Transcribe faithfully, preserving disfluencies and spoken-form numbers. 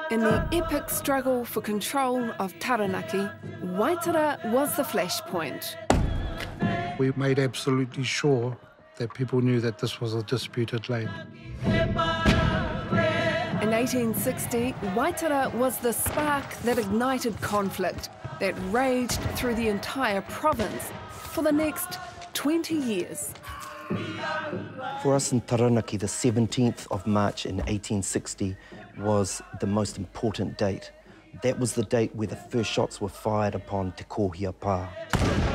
In the epic struggle for control of Taranaki, Waitara was the flashpoint. We made absolutely sure that people knew that this was a disputed land. In eighteen sixty, Waitara was the spark that ignited conflict that raged through the entire province for the next twenty years. For us in Taranaki, the seventeenth of March in eighteen sixty was the most important date. That was the date where the first shots were fired upon Te Ātiawa.